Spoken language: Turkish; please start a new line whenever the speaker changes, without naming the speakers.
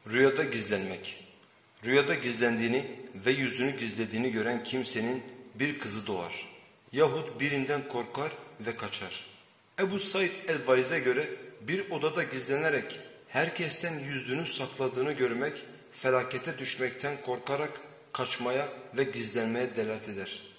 Rüyada gizlenmek. Rüyada gizlendiğini ve yüzünü gizlediğini gören kimsenin bir kızı doğar. Yahut birinden korkar ve kaçar. Ebu Said el-Variz'e göre bir odada gizlenerek herkesten yüzünü sakladığını görmek, felakete düşmekten korkarak kaçmaya ve gizlenmeye delalet eder.